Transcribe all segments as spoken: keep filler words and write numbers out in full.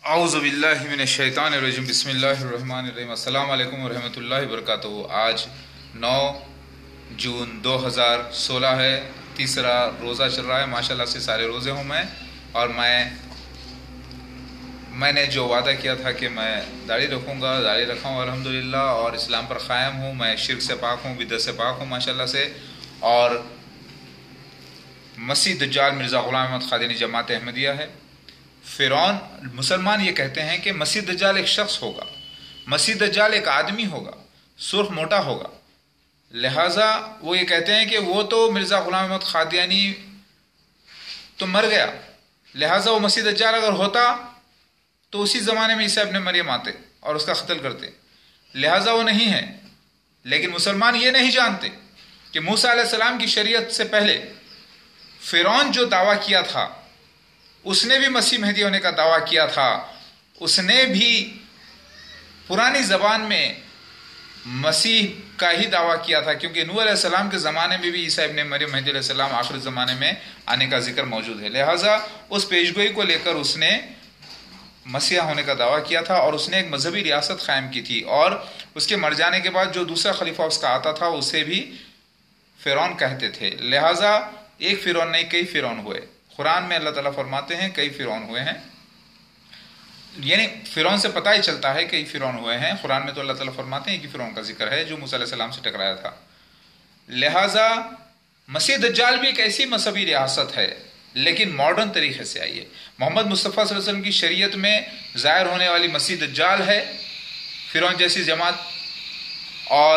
اعوذ باللہ من الشیطان الرجیم بسم اللہ الرحمن الرحیم السلام علیکم ورحمۃ اللہ وبرکاتہ۔ آج نو جون دو ہزار سولہ ہے، تیسرا روزہ چل رہا ہے۔ ماشاءاللہ سے سارے روزے ہوں میں اور میں میں نے جو وعدہ کیا تھا کہ میں داڑھی رکھوں گا، داڑھی رکھا ہوں الحمدللہ، اور اسلام پر قائم ہوں۔ میں شرک سے پاک ہوں، بدعت سے پاک ہوں ماشاءاللہ سے۔ اور مسیح دجال مرزا غلام احمد قادیانی جماعت احمدیہ ہے۔ فرعون مسلمان یہ کہتے ہیں کہ مسیح دجال ایک شخص ہوگا، مسیح دجال ایک آدمی ہوگا، سرخ موٹا ہوگا، لہٰذا وہ یہ کہتے ہیں کہ وہ تو مرزا غلام احمد قادیانی تو مر گیا، لہٰذا وہ مسیح دجال اگر ہوتا تو اسی زمانے میں عیسیٰ ابن مریم آتے اور اس کا قتل کرتے، لہٰذا وہ نہیں ہے۔ لیکن مسلمان یہ نہیں جانتے کہ موسیٰ علیہ السلام کی شریعت سے پہلے فرعون جو دعویٰ کیا تھا، اس نے بھی مسیح مہدی ہونے کا دعویٰ کیا تھا، اس نے بھی پرانی زبان میں مسیح کا ہی دعویٰ کیا تھا، کیونکہ نوح علیہ السلام کے زمانے میں بھی عیسیٰ ابن مریم مہدی علیہ السلام آخری زمانے میں آنے کا ذکر موجود ہے، لہٰذا اس پیشگوئی کو لے کر اس نے مسیح ہونے کا دعویٰ کیا تھا، اور اس نے ایک مذہبی ریاست قائم کی تھی، اور اس کے مر جانے کے بعد جو دوسرا خلیفہ اس کا آتا تھا اسے بھی فرعون کہتے تھے، لہٰذا ایک فرعون نہیں کئی فرعون ہوئے۔ قرآن میں اللہ تعالیٰ فرماتے ہیں کئی فرعون ہوئے ہیں، یعنی فرعون سے پتہ ہی چلتا ہے کئی فرعون ہوئے ہیں۔ قرآن میں تو اللہ تعالیٰ فرماتے ہیں کہ فرعون کا ذکر ہے جو موسیٰ علیہ السلام سے ٹکرایا تھا۔ لہٰذا مسیح دجال بھی ایک ایسی مذہبی ریاست ہے، لیکن ماڈرن طریقے سے آئی ہے۔ محمد مصطفیٰ صلی اللہ علیہ وسلم کی شریعت میں ظاہر ہونے والی مسیح دجال ہے، فرعون جیسی جماعت، اور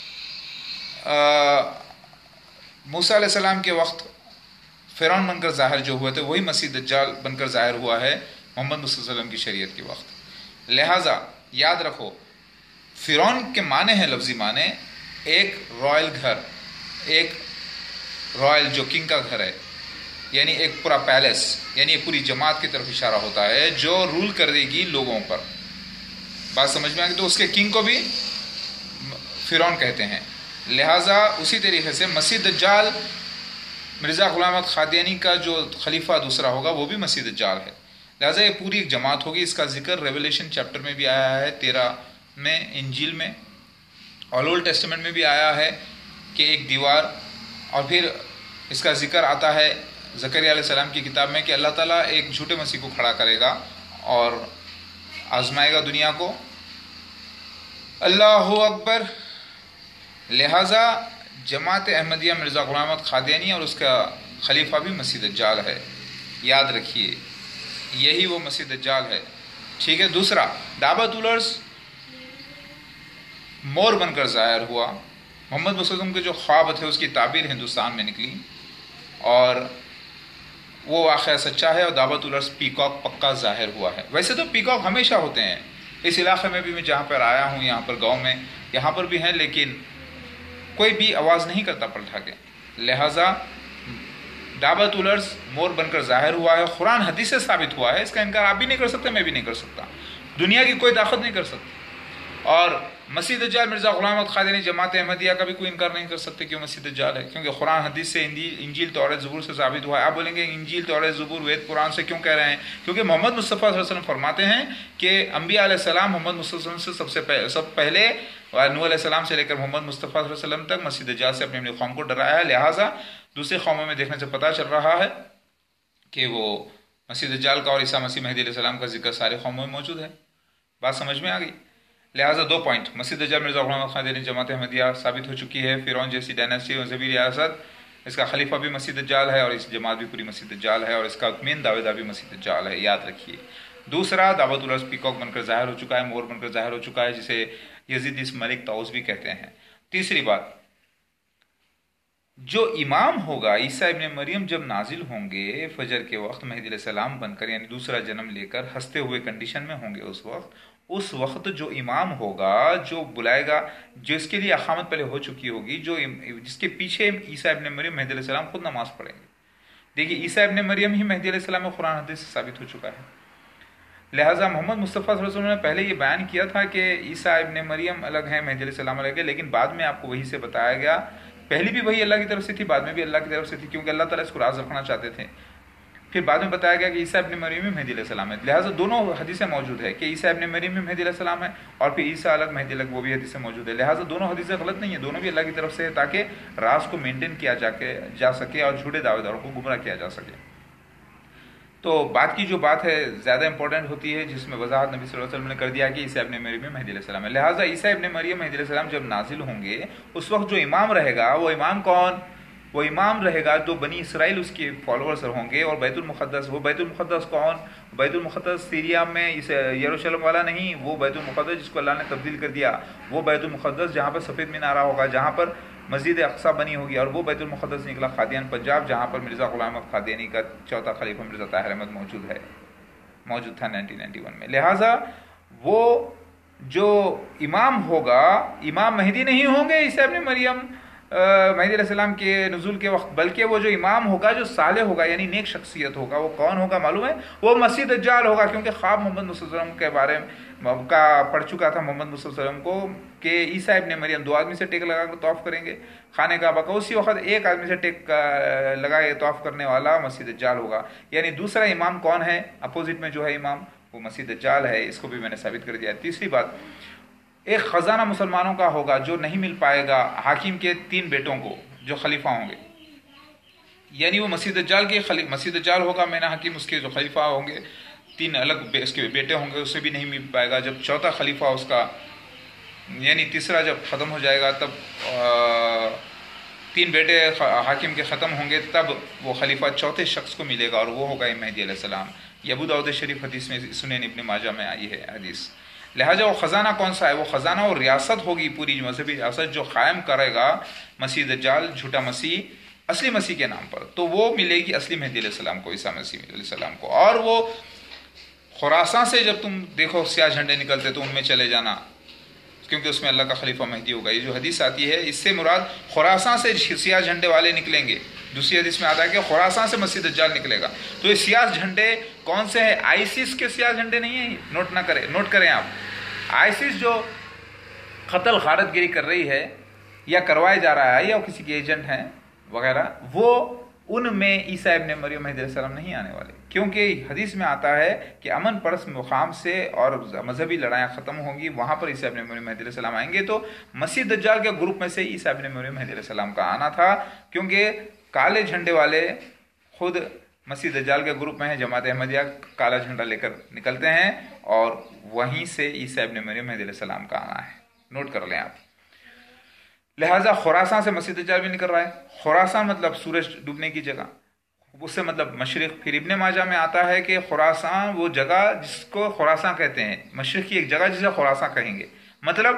موسیٰ علیہ السلام کے وقت فرعون بن کر ظاہر جو ہوئے تھے وہی مسیح دجال بن کر ظاہر ہوا ہے محمد مصطفیٰ صلی اللہ علیہ وسلم کی شریعت کے وقت۔ لہٰذا یاد رکھو، فرعون کے معنی ہیں لفظی معنی ایک رائل گھر، ایک رائل جو کنگ کا گھر ہے، یعنی ایک پورا پیلس، یعنی ایک پوری جماعت کی طرف اشارہ ہوتا ہے جو رول کر دے گی لوگوں پر۔ بات سمجھ میں آ گئی؟ تو اس کے کنگ کو بھی فرعون کہتے ہیں۔ لہٰذا اسی طریقے سے مسیح دجال مرزا غلام احمد قادیانی کا جو خلیفہ دوسرا ہوگا وہ بھی مسیح دجال ہے، لہٰذا یہ پوری ایک جماعت ہوگی۔ اس کا ذکر ریولیشن چیپٹر میں بھی آیا ہے، تیرہ میں، انجیل میں، اور اولڈ ٹیسٹمنٹ میں بھی آیا ہے کہ ایک دیوار، اور پھر اس کا ذکر آتا ہے زکریا علیہ السلام کی کتاب میں کہ اللہ تعالیٰ ایک جھوٹے مسیح کو کھڑا کرے گا اور آزمائے گا دنیا کو۔ اللہ اکبر۔ لہٰذا جماعت احمدیہ مرزا غلام احمد قادیانی اور اس کا خلیفہ بھی مسیح دجال ہے، یاد رکھیے یہی وہ مسیح دجال ہے، ٹھیک ہے۔ دوسرا، دعوت ٹولرز مور بن کر ظاہر ہوا۔ محمد مصطفیٰ کے جو خواب تھے اس کی تعبیر ہندوستان میں نکلی، اور وہ واقعہ سچا ہے، اور دعوت ٹولرز پیکاک پکا ظاہر ہوا ہے۔ ویسے تو پیکاک ہمیشہ ہوتے ہیں اس علاقے میں بھی، میں جہاں پر آیا ہوں یہاں پر گاؤں میں یہاں پر بھی ہیں، لیکن کوئی بھی آواز نہیں کرتا پلٹا کے، لہٰذا دعوت ٹولرز مور بن کر ظاہر ہوا ہے، قرآن حدیث سے ثابت ہوا ہے، اس کا انکار آپ بھی نہیں کر سکتے، میں بھی نہیں کر سکتا، دنیا کی کوئی طاقت نہیں کر سکتی۔ اور مسیح دجال مرزا غلام احمد قادیانی جماعت احمدیہ کا بھی کوئی انکار نہیں کر سکتے کہ وہ مسیح دجال ہے، کیونکہ قرآن حدیث سے، انجیل توریت زبور سے ثابت ہوا ہے۔ آپ بولیں گے انجیل توریت زبور وید قرآن سے کیوں کہہ رہے ہیں؟ کیونکہ محمد مصطفیٰ صلی اللہ علیہ وسلم فرماتے ہیں کہ انبیاء علیہ السلام محمد مصطفیٰ صلی اللہ علیہ وسلم سے سب سے پہلے سب پہلے نوح علیہ السلام سے لے کر محمد مصطفیٰ صلی اللہ علیہ وسلم تک مسیح دجال سے اپنی اپنی قوم کو ڈرایا ہے، لہٰذا دوسری قوموں میں دیکھنے سے پتہ چل رہا ہے کہ وہ مسیح دجال کا اور عیسیٰ مسیح مہدی علیہ السلام کا ذکر سارے قوموں میں موجود ہے۔ بات سمجھ میں آ گئی؟ لہٰذا دو پوائنٹ، مسیح دجال مرزا غلام احمد قادیانی جماعت احمدیہ ثابت ہو چکی ہے، فرعون جیسی ڈائناسٹی مذہبی ریاست، اس کا خلیفہ بھی مسیح دجال ہے، اور اس جماعت بھی پوری مسیح دجال ہے، اور اس کا مین دعوے دار بھی مسیح دجال ہے، یاد رکھیے۔ دوسرا، دعوت ٹولرز پیکاک بن کر ظاہر ہو چکا ہے، مور بن کر ظاہر ہو چکا ہے، جسے یزید اس ملک طاؤس بھی کہتے ہیں۔ تیسری بات، جو امام ہوگا عیسیٰ ابن مریم جب نازل ہوں گے فجر کے وقت مہدی علیہ السلام بن کر، یعنی دوسرا جنم لے کر ہنستے ہوئے کنڈیشن میں ہوں گے، اس وقت اس وقت جو امام ہوگا جو بلائے گا، جس کے لیے اقامت پہلے ہو چکی ہوگی، جو جس کے پیچھے عیسیٰ ابن مریم مہدی علیہ السلام خود نماز پڑھیں گے۔ دیکھیے عیسیٰ ابن مریم ہی مہدی علیہ السلام میں قرآن حدیث سے ثابت ہو چکا ہے، لہٰذا محمد مصطفیٰ صلی اللہ علیہ وسلم نے پہلے یہ بیان کیا تھا کہ عیسیٰ ابن مریم الگ ہیں، مہدی علیہ السلام الگ ہے، لیکن بعد میں آپ کو وہی سے بتایا گیا، پہلی بھی وہی اللہ کی طرف سے تھی، بعد میں بھی اللہ کی طرف سے تھی، کیونکہ اللہ تعالیٰ اس کو راز رکھنا چاہتے تھے۔ پھر بعد میں بتایا گیا کہ عیسیٰ ابن مریم مہدی علیہ السلام ہے، لہٰذا دونوں حدیثیں موجود ہے کہ عیسیٰ ابن مریم مہدی علیہ السلام ہے اور پھر عیسیٰ الگ مہدی الگ، وہ بھی حدیثیں موجود ہے، لہٰذا دونوں حدیثیں غلط نہیں ہیں، دونوں بھی اللہ کی طرف سے ہے تاکہ راز کو مینٹین کیا جا کے جا سکے اور جھوٹے دعوے داروں کو گمراہ کیا جا سکے۔ تو بات کی جو بات ہے زیادہ امپورٹنٹ ہوتی ہے، جس میں وضاحت نبی صلی اللہ علیہ وسلم نے کر دیا کہ عیسیٰ ابن مریم مہدی علیہ السلام ہے، لہٰذا عیسیٰ ابن مریم مہدی علیہ السلام جب نازل ہوں گے اس وقت جو امام رہے گا وہ امام کون؟ وہ امام رہے گا جو بنی اسرائیل اس کے فالوورز ہوں گے، اور بیت المقدس، وہ بیت المقدس کون؟ بیت المقدس سیریا میں یروشلم والا نہیں، وہ بیت المقدس جس کو اللہ نے تبدیل کر دیا، وہ بیت المقدس جہاں پر سفید مینارہ ہوگا، جہاں پر مسجد اقصیٰ بنی ہوگی، اور وہ بیت المقدس نکلا قادیان پنجاب، جہاں پر مرزا غلام احمد قادیانی کا چوتھا خلیفہ مرزا طاہر احمد موجود ہے موجود تھا نائنٹین نائنٹی ون میں۔ لہٰذا وہ جو امام ہوگا، امام مہدی نہیں ہوں گے عیسیٰ ابن مریم مہدی علیہ السلام کے نزول کے وقت، بلکہ وہ جو امام ہوگا جو صالح ہوگا یعنی نیک شخصیت ہوگا، وہ کون ہوگا معلوم ہے؟ وہ مسیح دجال ہوگا، کیونکہ خواب محمد مصطفیٰ صلی اللہ علیہ وسلم کے بارے میں کا پڑھ چکا تھا محمد مصطفیٰ صلی اللہ علیہ وسلم کو کہ عیسیٰ ابن مریم دو آدمی سے ٹیک لگا کر طواف کریں گے خانہ کعبہ کا، اسی وقت ایک آدمی سے ٹیک لگا کے طواف کرنے والا مسیح دجال ہوگا، یعنی دوسرا امام کون ہے؟ اپوزٹ میں جو ہے امام وہ مسیح دجال ہے، اس کو بھی میں نے ثابت کر دیا۔ تیسری بات، ایک خزانہ مسلمانوں کا ہوگا جو نہیں مل پائے گا حاکم کے تین بیٹوں کو جو خلیفہ ہوں گے، یعنی وہ مسیح دجال کے خلی... مسیح دجال ہوگا مینا حکیم، اس کے جو خلیفہ ہوں گے تین الگ اس کے بیٹے ہوں گے، اسے بھی نہیں مل پائے گا۔ جب چوتھا خلیفہ اس کا یعنی تیسرا جب ختم ہو جائے گا تب آ... تین بیٹے حاکم کے ختم ہوں گے، تب وہ خلیفہ چوتھے شخص کو ملے گا اور وہ ہوگا مہدی علیہ السلام۔ یہ ابو داؤد شریف حدیث میں سنن ابن ماجہ میں آئی ہے حدیث۔ لہٰذا وہ خزانہ کون سا ہے؟ وہ خزانہ اور ریاست ہوگی، پوری مذہبی ریاست جو قائم کرے گا مسیح دجال، جھوٹا مسیح اصلی مسیح کے نام پر، تو وہ ملے گی اصلی مہدی علیہ السلام کو، عیسیٰ مسیح علیہ السلام کو۔ اور وہ خراساں سے جب تم دیکھو سیاہ جھنڈے نکلتے تو ان میں چلے جانا، کیونکہ اس میں اللہ کا خلیفہ مہدی ہوگا۔ یہ جو حدیث آتی ہے اس سے مراد خراساں سے سیاہ جھنڈے والے نکلیں گے۔ دوسری حدیث میں آتا ہے کہ خراساں سے مسیح دجال نکلے گا۔ تو یہ سیاہ جھنڈے کون سے ہیں؟ آئیسس کے سیاہ جھنڈے نہیں ہیں، نوٹ نہ کریں نوٹ کریں آپ۔ آئیسس جو قتل غارت گری کر رہی ہے یا کروایا جا رہا ہے یا وہ کسی کے ایجنٹ ہیں وغیرہ، وہ ان میں عیسیٰ ابن مریم مہدی علیہ السلام نہیں آنے والے، کیونکہ حدیث میں آتا ہے کہ امن پرست مقام سے اور مذہبی لڑائیاں ختم ہوں گی، وہاں پر عیسیٰ ابن مریم مہدی علیہ السلام آئیں گے۔ تو مسیح دجال کے گروپ میں سے عیسیٰ ابن مریم مہدی علیہ السلام کا آنا تھا، کیونکہ کالے جھنڈے والے خود مسیح دجال کے گروپ میں ہیں، جماعت احمدیہ کالا جھنڈا لے کر نکلتے ہیں اور وہیں سے عیسیٰ ابن مریم مہدی علیہ السلام کا آنا ہے، نوٹ کر لیں آپ۔ لہٰذا خراساں سے مسیح دجال بھی نکل رہا ہے، خراساں مطلب سورج ڈوبنے کی جگہ، اس سے مطلب مشرق۔ پھر ابن ماجہ میں آتا ہے کہ خراساں وہ جگہ جس کو خراساں کہتے ہیں، مشرق کی ایک جگہ جسے خراساں کہیں گے، مطلب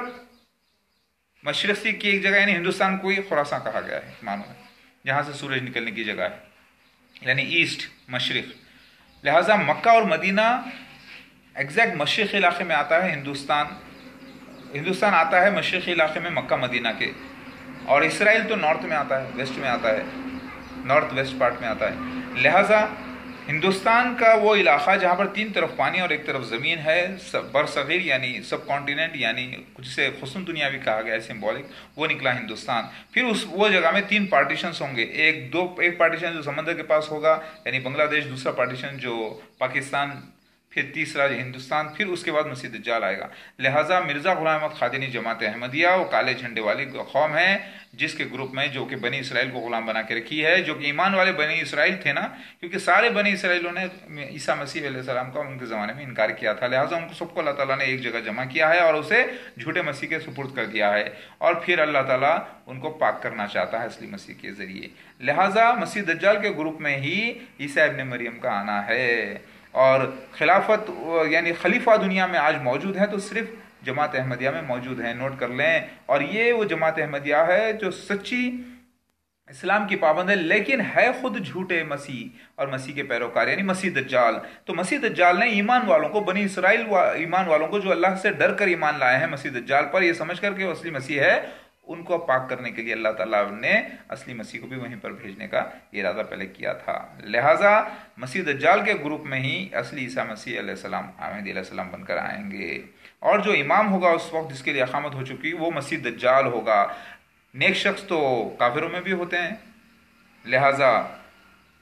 مشرق کی ایک جگہ، یعنی ہندوستان کو ہی خراساں کہا گیا ہے، معلوم ہے جہاں سے سورج نکلنے کی جگہ ہے، یعنی ایسٹ مشرق۔ لہٰذا مکہ اور مدینہ ایگزیکٹ مشرقی علاقے میں آتا ہے، ہندوستان ہندوستان آتا ہے مشرقی علاقے میں مکہ مدینہ کے، اور اسرائیل تو نارتھ میں آتا ہے، ویسٹ میں آتا ہے، نارتھ ویسٹ پارٹ میں آتا ہے۔ لہٰذا ہندوستان کا وہ علاقہ جہاں پر تین طرف پانی اور ایک طرف زمین ہے، برصغیر یعنی سب کانٹیننٹ، یعنی جسے خصوص دنیا بھی کہا گیا ہے سمبولک، وہ نکلا ہندوستان۔ پھر اس وہ جگہ میں تین پارٹیشنز ہوں گے، ایک دو ایک پارٹیشن جو سمندر کے پاس ہوگا یعنی بنگلہ دیش، دوسرا پارٹیشن جو پاکستان، پھر تیسرا ہندوستان، پھر اس کے بعد مسیح دجال آئے گا۔ لہٰذا مرزا غلام احمد قادیانی جماعت احمدیہ وہ کالے جھنڈے والی قوم ہے جس کے گروپ میں جو کہ بنی اسرائیل کو غلام بنا کے رکھی ہے، جو کہ ایمان والے بنی اسرائیل تھے نا، کیونکہ سارے بنی اسرائیلوں نے عیسیٰ مسیح علیہ السلام کا ان کے زمانے میں انکار کیا تھا، لہٰذا ان کو سب کو اللہ تعالیٰ نے ایک جگہ جمع کیا ہے اور اسے جھوٹے مسیح کے سپرد کر دیا ہے، اور پھر اللہ تعالیٰ ان کو پاک کرنا چاہتا ہے اصلی مسیح کے ذریعے۔ لہٰذا مسیح دجال کے گروپ میں ہی عیسیٰ ابن مریم کا آنا ہے، اور خلافت یعنی خلیفہ دنیا میں آج موجود ہے تو صرف جماعت احمدیہ میں موجود ہیں، نوٹ کر لیں۔ اور یہ وہ جماعت احمدیہ ہے جو سچی اسلام کی پابند ہے، لیکن ہے خود جھوٹے مسیح اور مسیح کے پیروکار، یعنی مسیح دجال۔ تو مسیح دجال نے ایمان والوں کو، بنی اسرائیل ایمان والوں کو جو اللہ سے ڈر کر ایمان لائے ہیں مسیح دجال پر، یہ سمجھ کر کہ وہ اصلی مسیح ہے، ان کو پاک کرنے کے لیے اللہ تعالیٰ نے اصلی مسیح کو بھی وہیں پر بھیجنے کا ارادہ پہلے کیا تھا۔ لہٰذا مسیح دجال کے گروپ میں ہی اصلی عیسیٰ مسیح علیہ السلام مہدی علیہ السلام بن کر آئیں گے، اور جو امام ہوگا اس وقت جس کے لیے اقامت ہو چکی وہ مسیح دجال ہوگا۔ نیک شخص تو کافروں میں بھی ہوتے ہیں، لہٰذا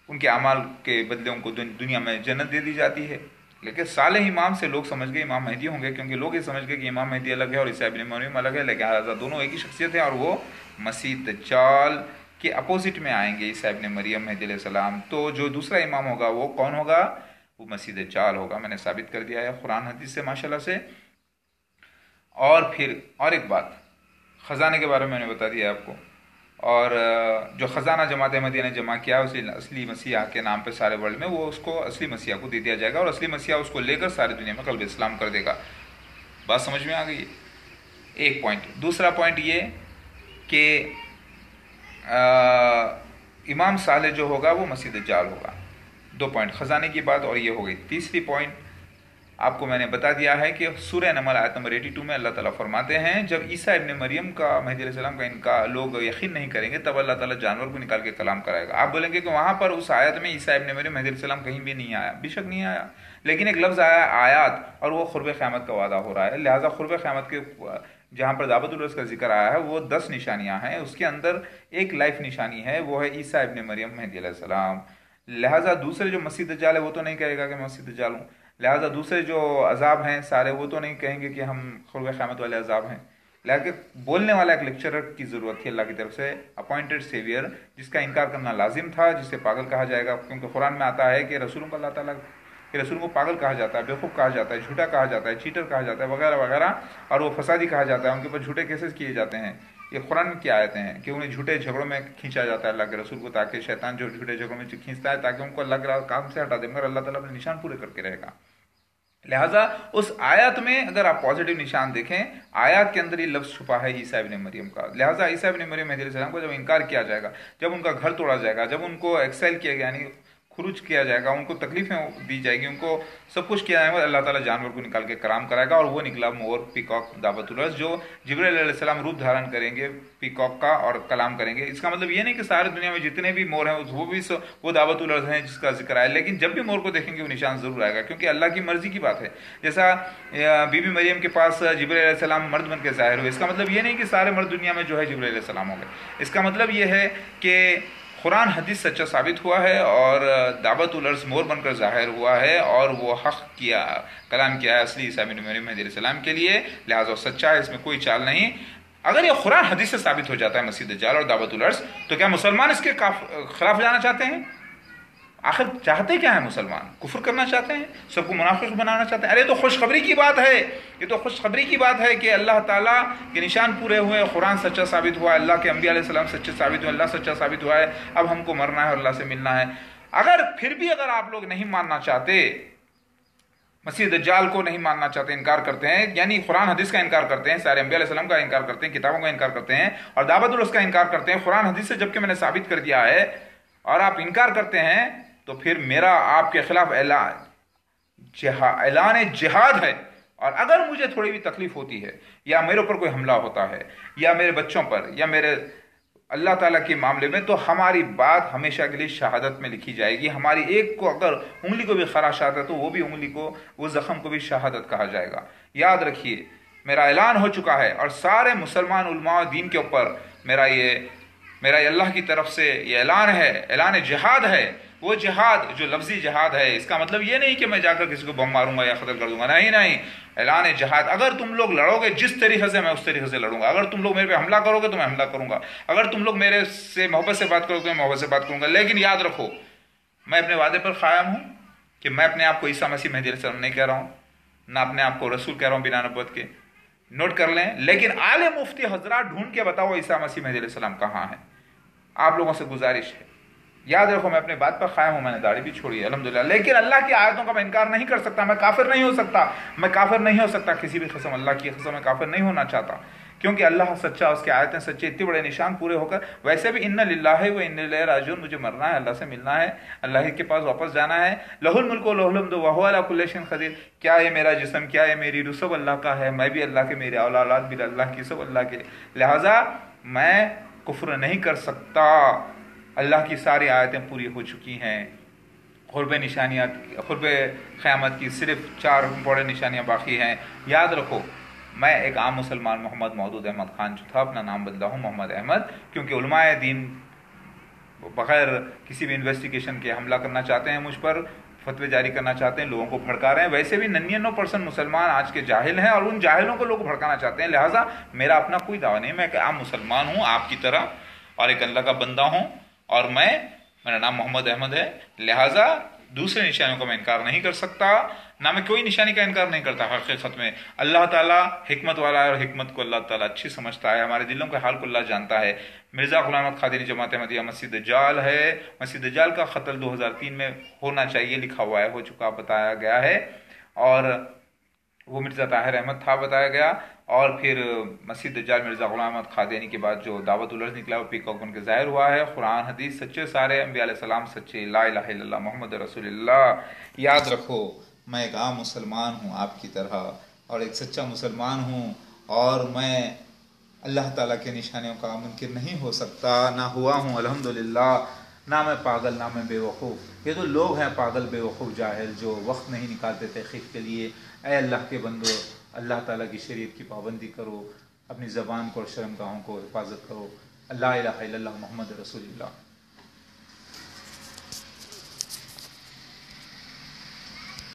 ان کے اعمال کے بدلے ان کو دنیا میں جنت دے دی جاتی ہے۔ لیکن صالح امام سے لوگ سمجھ گئے امام مہدی ہوں گے، کیونکہ لوگ یہ سمجھ گئے کہ امام مہدی الگ ہے اور عیسیٰ ابن مریم الگ ہے، لیکن دونوں ایک ہی شخصیت ہے، اور وہ مسیح دجال کے اپوزٹ میں آئیں گے عیسیٰ ابن مریم مہدی علیہ السلام۔ تو جو دوسرا امام ہوگا وہ کون ہوگا؟ وہ مسیح دجال ہوگا۔ میں نے ثابت کر دیا ہے قرآن حدیث سے ماشاءاللہ سے۔ اور پھر اور ایک بات، خزانے کے بارے میں میں نے بتا دیا آپ کو، اور جو خزانہ جماعت احمدیہ نے جمع کیا اسی اصلی مسیح کے نام پہ سارے ورلڈ میں، وہ اس کو اصلی مسیح کو دے دیا جائے گا، اور اصلی مسیح اس کو لے کر ساری دنیا میں قلب اسلام کر دے گا۔ بات سمجھ میں آ گئی ہے؟ ایک پوائنٹ۔ دوسرا پوائنٹ یہ کہ امام صالح جو ہوگا وہ مسیح دجال ہوگا۔ دو پوائنٹ، خزانے کی بات اور یہ ہو گئی۔ تیسری پوائنٹ آپ کو میں نے بتا دیا ہے کہ سورہ نمل آیت نمبر باسٹھ میں اللہ تعالیٰ فرماتے ہیں جب عیسیٰ ابن مریم کا مہدی علیہ السلام کا انکار لوگ یقین نہیں کریں گے تب اللہ تعالیٰ جانور کو نکال کے کلام کرائے گا۔ آپ بولیں گے کہ وہاں پر اس آیت میں عیسیٰ ابن مریم مہدی علیہ السلام کہیں بھی نہیں آیا، بے شک نہیں آیا، لیکن ایک لفظ آیا آیات، اور وہ قرب قیامت کا وعدہ ہو رہا ہے، لہٰذا قرب قیامت کے جہاں پر دعوت الرس کا ذکر آیا ہے وہ دس نشانیاں ہیں، اس کے اندر ایک لائف نشانی ہے، وہ ہے عیسیٰ ابن مریم مہدی علیہ السلام۔ لہٰذا دوسرے جو مسیح دجال ہے وہ تو نہیں کہے گا کہ میں مسیح دجال ہوں، لہٰذا دوسرے جو عذاب ہیں سارے وہ تو نہیں کہیں گے کہ ہم قرب قیامت والے عذاب ہیں، لہٰذا بولنے والا ایک لیکچرر کی ضرورت تھی اللہ کی طرف سے، اپوائنٹڈ سیویئر، جس کا انکار کرنا لازم تھا، جسے پاگل کہا جائے گا، کیونکہ قرآن میں آتا ہے کہ رسولوں کو اللہ تعالیٰ کہ رسول کو پاگل کہا جاتا ہے، بیوقوف کہا جاتا ہے، جھوٹا کہا جاتا ہے، چیٹر کہا جاتا ہے وغیرہ وغیرہ، اور وہ فسادی کہا جاتا ہے، ان کے اوپر جھوٹے کیسز کیے جاتے ہیں۔ یہ قرآن کی آیتیں ہیں کہ انہیں جھوٹے جھگڑوں میں کھینچا جاتا ہے اللہ کے رسول کو، تاکہ شیطان جو جھوٹے جھگڑوں میں کھینچتا ہے تاکہ ان کو اللہ کے کام سے ہٹا دے، مگر اللہ تعالیٰ اپنے نشان پورے کر کے رہے گا۔ لہٰذا اس آیات میں اگر آپ پازیٹیو نشان دیکھیں، آیات کے اندر یہ لفظ چھپا ہے عیسیٰ ابن مریم کا، لہٰذا عیسیٰ ابن مریم مہدی علیہ السلام کو جب انکار کیا جائے گا، جب ان کا گھر توڑا جائے گا، جب ان کو ایکسائل کیا گیا یعنی خروج کیا جائے گا، ان کو تکلیفیں دی جائے گی، ان کو سب کچھ کیا جائے گا، اللہ تعالیٰ جانور کو نکال کے کرام کرائے گا، اور وہ نکلا مور پیکاک دعوت الرس، جو جبرائیل علیہ السلام روپ دھارن کریں گے پیکاک کا اور کلام کریں گے۔ اس کا مطلب یہ نہیں کہ ساری دنیا میں جتنے بھی مور ہیں وہ بھی وہ دعوت الرس ہیں جس کا ذکر ہے، لیکن جب بھی مور کو دیکھیں گے وہ نشان ضرور آئے گا، کیونکہ اللہ کی مرضی کی بات ہے۔ جیسا بی بی مریم کے پاس جبرائیل علیہ السلام مرد بن کے ظاہر ہوئے، اس کا مطلب یہ نہیں کہ سارے مرد دنیا میں جو ہے جبرائیل علیہ السلام ہوں گے، اس کا مطلب یہ ہے کہ قرآن حدیث سچا ثابت ہوا ہے، اور دعوت الارض مور بن کر ظاہر ہوا ہے، اور وہ حق کیا کلام کیا ہے اصلی عیسیٰ ابن مریم مہدی علیہ السلام کے لیے، لہٰذا سچا ہے، اس میں کوئی چال نہیں۔ اگر یہ قرآن حدیث سے ثابت ہو جاتا ہے مسیح دجال اور دعوت الارض، تو کیا مسلمان اس کے خلاف جانا چاہتے ہیں؟ آخر چاہتے کیا ہیں مسلمان؟ کفر کرنا چاہتے ہیں، سب کو منافق بنانا چاہتے ہیں؟ ارے تو خوشخبری کی بات ہے، یہ تو خوشخبری کی بات ہے کہ اللہ تعالیٰ کے نشان پورے ہوئے، قرآن سچا ثابت ہوا ہے، اللہ کے انبیاء علیہ السلام سچے ثابت ہوئے، اللہ سچا ثابت ہوا ہے، اب ہم کو مرنا ہے اور اللہ سے ملنا ہے۔ اگر پھر بھی اگر آپ لوگ نہیں ماننا چاہتے، مسیح دجال کو نہیں ماننا چاہتے، انکار کرتے ہیں، یعنی قرآن حدیث کا انکار کرتے ہیں، سارے انبیاء علیہ السلام کا انکار کرتے ہیں، کتابوں کا انکار کرتے ہیں، اور دعوت الرس کا انکار کرتے ہیں، قرآن حدیث سے جبکہ میں نے ثابت کر دیا ہے، اور آپ انکار کرتے ہیں، تو پھر میرا آپ کے خلاف اعلان اعلان جہاد ہے، اور اگر مجھے تھوڑی بھی تکلیف ہوتی ہے، یا میرے اوپر کوئی حملہ ہوتا ہے، یا میرے بچوں پر، یا میرے اللہ تعالیٰ کے معاملے میں، تو ہماری بات ہمیشہ کے لیے شہادت میں لکھی جائے گی۔ ہماری ایک کو اگر انگلی کو بھی خراشات ہے تو وہ بھی انگلی کو، وہ زخم کو بھی شہادت کہا جائے گا۔ یاد رکھیے میرا اعلان ہو چکا ہے، اور سارے مسلمان علماء دین کے اوپر میرا یہ میرا یہ اللہ کی طرف سے یہ اعلان ہے، اعلان جہاد ہے۔ وہ جہاد جو لفظی جہاد ہے، اس کا مطلب یہ نہیں کہ میں جا کر کسی کو بم ماروں گا یا قتل کر دوں گا، نہیں نہیں، اعلان جہاد۔ اگر تم لوگ لڑو گے جس طریقے سے، میں اس طریقے سے لڑوں گا۔ اگر تم لوگ میرے پہ حملہ کرو گے تو میں حملہ کروں گا، اگر تم لوگ میرے سے محبت سے بات کرو گے تو میں محبت سے بات کروں گا۔ لیکن یاد رکھو میں اپنے وعدے پر قائم ہوں کہ میں اپنے آپ کو عیسیٰ مسیح مہدی علیہ السلام نہیں کہہ رہا ہوں، نہ اپنے آپ کو رسول کہہ رہا ہوں بنا نبوت کے، نوٹ کر لیں۔ لیکن عالم مفتی حضرات ڈھونڈ کے بتاؤ عیسیٰ مسیح مہدی علیہ السلام کہاں ہے۔ آپ لوگوں سے گزارش ہے، یاد رکھو میں اپنے بات پر قائم ہوں، میں نے داڑھی بھی چھوڑی ہے الحمدللہ، لیکن اللہ کی آیتوں کا میں انکار نہیں کر سکتا، میں کافر نہیں ہو سکتا، میں کافر نہیں ہو سکتا کسی بھی قسم، اللہ کی قسم میں کافر نہیں ہونا چاہتا، کیونکہ اللہ سچا، اس کی آیتیں سچے، اتنے بڑے نشان پورے ہو کر۔ ویسے بھی ان للہ و ان الیہ راجعون، مجھے مرنا ہے، اللہ سے ملنا ہے، اللہ کے پاس واپس جانا ہے۔ لہ الملک و لہ الحمد وہو علی کل شیء قدیر، کیا یہ میرا جسم، کیا یہ میری روح، سب اللہ کا ہے، میں بھی اللہ کے، میرے اولاد بھی اللہ کی، سب اللہ کے، لہٰذا میں کفر نہیں کر سکتا۔ اللہ کی ساری آیتیں پوری ہو چکی ہیں، قرب نشانیات قرب قیامت کی صرف چار بڑے نشانیاں باقی ہیں۔ یاد رکھو میں ایک عام مسلمان محمد مودود احمد خان جو تھا، اپنا نام بدلا ہوں محمد احمد، کیونکہ علماء دین بغیر کسی بھی انویسٹیگیشن کے حملہ کرنا چاہتے ہیں مجھ پر، فتوے جاری کرنا چاہتے ہیں، لوگوں کو بھڑکا رہے ہیں. ویسے بھی ننانوے پرسنٹ مسلمان آج کے جاہل ہیں اور ان جاہلوں کو لوگ بھڑکانا چاہتے ہیں. لہٰذا میرا اپنا کوئی دعویٰ نہیں، میں ایک عام مسلمان ہوں آپ کی طرح اور ایک اللہ کا بندہ ہوں، اور میں میرا نام محمد احمد ہے. لہٰذا دوسرے نشانیوں کا میں انکار نہیں کر سکتا، نہ میں کوئی نشانی کا انکار نہیں کرتا. حقیقت میں اللہ تعالیٰ حکمت والا ہے اور حکمت کو اللہ تعالیٰ اچھی سمجھتا ہے، ہمارے دلوں کے حال کو اللہ جانتا ہے. مرزا غلام احمد قادیانی جماعت احمدیہ مسیح دجال ہے. مسیح دجال کا قتل دو ہزار تین میں ہونا چاہیے لکھا ہوا ہے، ہو چکا بتایا گیا ہے، اور وہ مرزا طاہر احمد تھا بتایا گیا. اور پھر مسیح دجال مرزا غلام احمد قادیانی کے بعد جو دعوت الارض نکلا وہ پیکاک بن کے ظاہر ہوا ہے. قرآن حدیث سچے، سارے انبیاء علیہ السلام سچے، لا الہ الا اللہ محمد رسول اللہ. یاد رکھو میں ایک عام مسلمان ہوں آپ کی طرح اور ایک سچا مسلمان ہوں، اور میں اللہ تعالیٰ کے نشانیوں کا منکر نہیں ہو سکتا، نہ ہوا ہوں الحمدللہ. نہ میں پاگل، نہ میں بے وقوف. یہ تو لوگ ہیں پاگل بے وقوف جاہل جو وقت نہیں نکالتے تحقیق کے لیے. اے اللہ کے بندو، اللہ تعالیٰ کی شریعت کی پابندی کرو، اپنی زبان کو اور شرمگاہوں کو حفاظت کرو. لا الہ الا اللہ محمد رسول اللہ.